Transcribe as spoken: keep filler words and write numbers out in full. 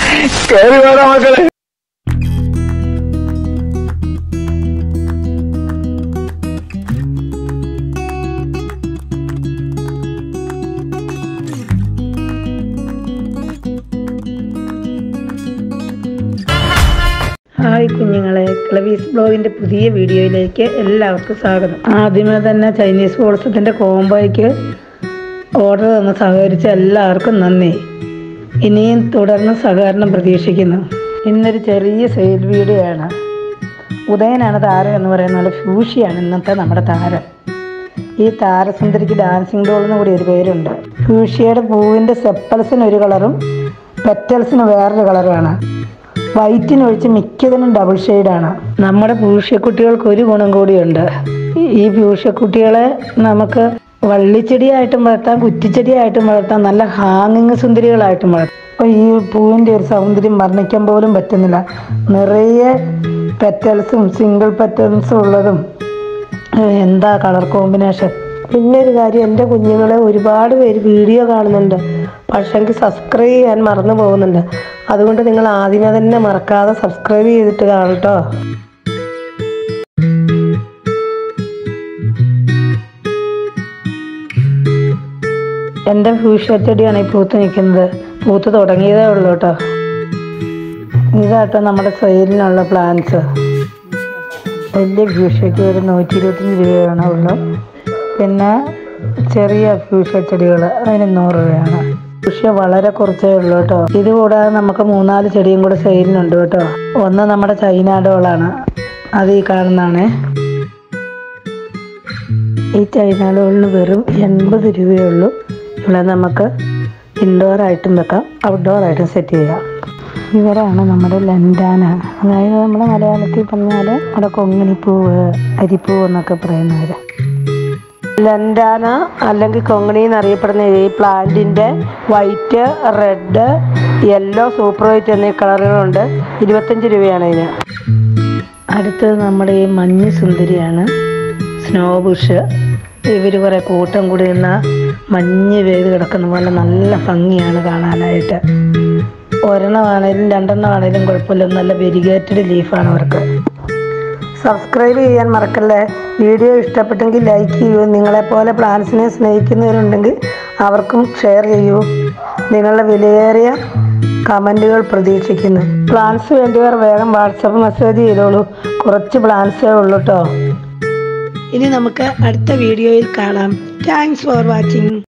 കയറി വേണം മക്കളെ. ഹായ് കുഞ്ഞുങ്ങളെ, ക്ലവീസ് ബ്ലോഗിൻ്റെ പുതിയ വീഡിയോയിലേക്ക് എല്ലാവർക്കും സ്വാഗതം. ആദ്യമേ തന്നെ ചൈനീസ് ബോൾസത്തിൻ്റെ കോംബോയ്ക്ക് ഓർഡർ തന്ന് സഹകരിച്ച എല്ലാവർക്കും നന്ദി. ഇനിയും തുടർന്ന് സഹകരണം പ്രതീക്ഷിക്കുന്നു. ഇന്നൊരു ചെറിയ സെയിൽ വീഡിയോ ആണ്. ഉദയനാണ് താരം എന്ന് പറയുന്ന പോലെ ഫ്യൂഷിയാണ് ഇന്നത്തെ നമ്മുടെ താരം. ഈ താരസുന്ദരിക്ക് ഡാൻസിങ് ഡോൾ എന്ന് കൂടി ഒരു പേരുണ്ട്. ഫ്യൂഷിയുടെ പൂവിൻ്റെ സെപ്പൽസിന് ഒരു കളറും പെറ്റൽസിന് വേറൊരു കളറുമാണ്. വൈറ്റിനൊഴിച്ച് മിക്കതിനും ഡബിൾ ഷെയ്ഡാണ്. നമ്മുടെ ഫ്യൂഷ്യക്കുട്ടികൾക്ക് ഒരു ഗുണം കൂടിയുണ്ട്. ഈ ഫ്യൂഷ്യക്കുട്ടികളെ നമുക്ക് വള്ളിച്ചെടിയായിട്ടും വളർത്താം, കുറ്റിച്ചെടിയായിട്ടും വളർത്താം, നല്ല ഹാങ്ങിങ് സുന്ദരികളായിട്ടും വളർത്താം. അപ്പോൾ ഈ പൂവിൻ്റെ ഒരു സൗന്ദര്യം വർണ്ണിക്കാൻ പോലും പറ്റുന്നില്ല. നിറയെ പെറ്റൽസും സിംഗിൾ പെറ്റൽസും ഉള്ളതും. എന്താ കളർ കോമ്പിനേഷൻ. പിന്നെ ഒരു കാര്യം, എൻ്റെ കുഞ്ഞുങ്ങളെ ഒരുപാട് പേര് വീഡിയോ കാണുന്നുണ്ട്, പക്ഷേ എനിക്ക് സബ്സ്ക്രൈബ് ചെയ്യാൻ മറന്നു പോകുന്നുണ്ട്. അതുകൊണ്ട് നിങ്ങൾ ആദ്യമേ തന്നെ മറക്കാതെ സബ്സ്ക്രൈബ് ചെയ്തിട്ട് കാണട്ടോ. എൻ്റെ ഫ്യൂഷ്യ ചെടിയാണ് ഈ പൂത്ത് നിൽക്കുന്നത്. പൂത്ത് തുടങ്ങിയതേ ഉള്ളൂ കേട്ടോ. ഇതാട്ടോ നമ്മുടെ സെയിലിനുള്ള പ്ലാന്റ്സ്. വലിയ ഫ്യൂഷ്യയ്ക്ക് ഒരു നൂറ്റി ഇരുപത്തഞ്ച് രൂപയാണ് ഉള്ളു. പിന്നെ ചെറിയ ഫ്യൂഷ്യ ചെടികൾ അതിന് നൂറ് രൂപയാണ്. ഫ്യൂഷ്യ വളരെ കുറച്ചേ ഉള്ളൂ കേട്ടോ. ഇത് കൂടാതെ നമുക്ക് മൂന്നാല് ചെടിയും കൂടെ സെയിലിനുണ്ട് കേട്ടോ. ഒന്ന് നമ്മുടെ ചൈന ഡോളാണ്, അത് ഈ കാണുന്നതാണ്. ഈ ചൈന ഡോളിന് വെറും എൺപത് രൂപയേ ഉള്ളൂ. ഇവിടെ നമുക്ക് ഇൻഡോർ ആയിട്ടും വെക്കാം, ഔട്ട്ഡോർ ആയിട്ടും സെറ്റ് ചെയ്യാം. ഇവരാണ് നമ്മുടെ ലൻഡാന, അതായത് നമ്മുടെ മലയാളത്തിൽ പറഞ്ഞാൽ നമ്മുടെ കൊങ്ങിണിപ്പൂവ്, അരിപ്പൂവ് എന്നൊക്കെ പറയുന്നവർ. ലൻഡാന അല്ലെങ്കിൽ കൊങ്ങിണി എന്നറിയപ്പെടുന്ന ഈ പ്ലാന്റിൻ്റെ white, red, yellow, super white എന്നീ കളറുകളുണ്ട്. ഇരുപത്തഞ്ച് രൂപയാണ് ഇതിന്. അടുത്തത് നമ്മുടെ ഈ മഞ്ഞ് സുന്ദരിയാണ്, സ്നോ ബുഷ്. ഇവർ കുറേ കൂട്ടം കൂടി നിന്ന മഞ്ഞ് പെയ്ത് കിടക്കുന്ന പോലെ നല്ല ഭംഗിയാണ് കാണാനായിട്ട്. ഒരെണ്ണമാണേലും രണ്ടെണ്ണമാണേലും കുഴപ്പമില്ല, നല്ല വെരിഗേറ്റഡ് ലീഫാണ് അവർക്ക്. സബ്സ്ക്രൈബ് ചെയ്യാൻ മറക്കല്ലേ. വീഡിയോ ഇഷ്ടപ്പെട്ടെങ്കിൽ ലൈക്ക് ചെയ്യൂ. നിങ്ങളെപ്പോലെ പ്ലാന്റ്സിനെ സ്നേഹിക്കുന്നവരുണ്ടെങ്കിൽ അവർക്കും ഷെയർ ചെയ്യൂ. നിങ്ങളുടെ വിലയേറിയ കമൻറ്റുകൾ പ്രതീക്ഷിക്കുന്നു. പ്ലാന്റ്സ് വേണ്ടിയവർ വേഗം വാട്സപ്പ് മെസ്സേജ് ചെയ്തോളൂ. കുറച്ച് പ്ലാന്റ്സേ ഉള്ളൂ കേട്ടോ. ഇനി നമുക്ക് അടുത്ത വീഡിയോയിൽ കാണാം. Thanks for watching.